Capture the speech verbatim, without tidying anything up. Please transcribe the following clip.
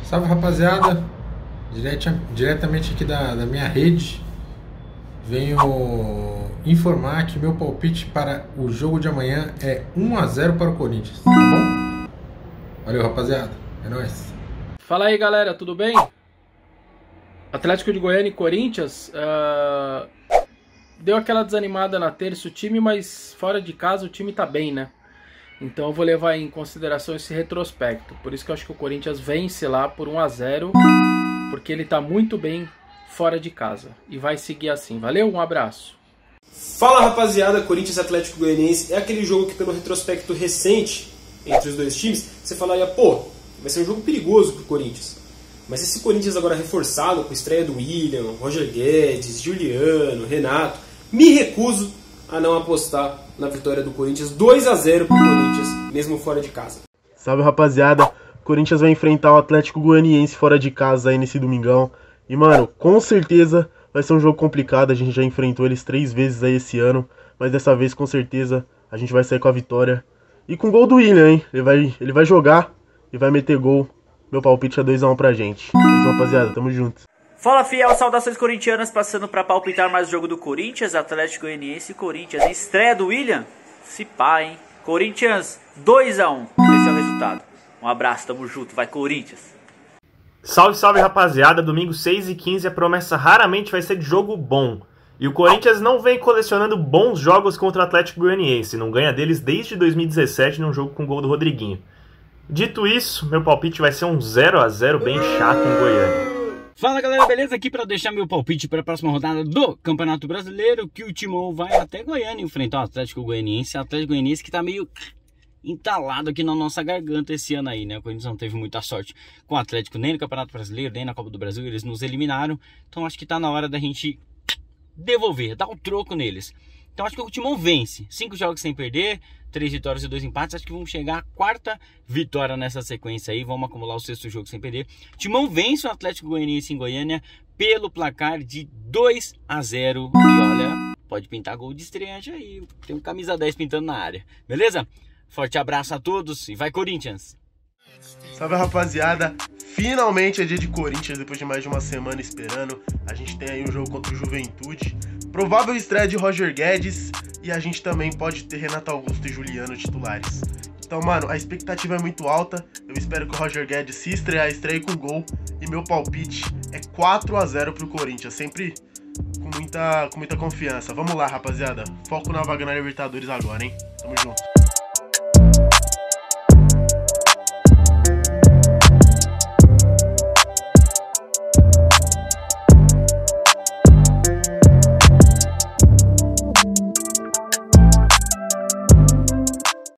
Salve, rapaziada, Direta, diretamente aqui da, da minha rede, venho informar que meu palpite para o jogo de amanhã é um a zero para o Corinthians, tá bom? Valeu, rapaziada, é nóis. Fala aí, galera, tudo bem? Atlético de Goiânia e Corinthians, uh, deu aquela desanimada na terça o time, mas fora de casa o time tá bem, né? Então eu vou levar em consideração esse retrospecto. Por isso que eu acho que o Corinthians vence lá por um a zero, porque ele tá muito bem fora de casa. E vai seguir assim. Valeu, um abraço. Fala, rapaziada, Corinthians e Atlético Goianiense. É aquele jogo que, pelo retrospecto recente entre os dois times, você falaria, pô, vai ser um jogo perigoso pro Corinthians. Mas esse Corinthians agora reforçado, com a estreia do William, Roger Guedes, Juliano, Renato, me recuso a não apostar na vitória do Corinthians. Dois a zero pro Corinthians, mesmo fora de casa. Salve, rapaziada, o Corinthians vai enfrentar o Atlético Goianiense fora de casa aí nesse domingão. E mano, com certeza vai ser um jogo complicado, a gente já enfrentou eles três vezes aí esse ano, mas dessa vez com certeza a gente vai sair com a vitória. E com gol do William, hein, ele vai, ele vai jogar e vai meter gol. Meu palpite é dois a um pra gente. É isso, rapaziada, tamo junto. Fala, fiel, saudações corintianas, passando para palpitar mais o jogo do Corinthians, Atlético Goianiense e Corinthians. Estreia do William? Se pá, hein? Corinthians dois a um, esse é o resultado. Um abraço, tamo junto, vai Corinthians. Salve, salve, rapaziada, domingo seis e quinze a promessa raramente vai ser de jogo bom. E o Corinthians não vem colecionando bons jogos contra o Atlético Goianiense, não ganha deles desde dois mil e dezessete num jogo com gol do Rodriguinho. Dito isso, meu palpite vai ser um zero a zero bem chato em Goiânia. Fala, galera, beleza? Aqui para deixar meu palpite para a próxima rodada do Campeonato Brasileiro, que o Timão vai até Goiânia enfrentar o Atlético Goianiense. O Atlético Goianiense que tá meio entalado aqui na nossa garganta esse ano aí, né? O Corinthians não teve muita sorte com o Atlético nem no Campeonato Brasileiro, nem na Copa do Brasil, eles nos eliminaram. Então acho que tá na hora da gente devolver, dar um troco neles. Então acho que o Timão vence, cinco jogos sem perder, três vitórias e dois empates. Acho que vamos chegar à quarta vitória nessa sequência aí, vamos acumular o sexto jogo sem perder. Timão vence o Atlético Goianiense em Goiânia pelo placar de dois a zero. E olha, pode pintar gol de estreante aí, tem um camisa dez pintando na área, beleza? Forte abraço a todos e vai Corinthians! Salve, rapaziada, finalmente é dia de Corinthians, depois de mais de uma semana esperando. A gente tem aí um jogo contra o Juventude, provável estreia de Roger Guedes, e a gente também pode ter Renato Augusto e Juliano titulares. Então, mano, a expectativa é muito alta, eu espero que o Roger Guedes se estrear, estreie com gol, e meu palpite é quatro a zero pro Corinthians, sempre com muita, com muita confiança. Vamos lá, rapaziada, foco na vaga na Libertadores agora, hein? Tamo junto.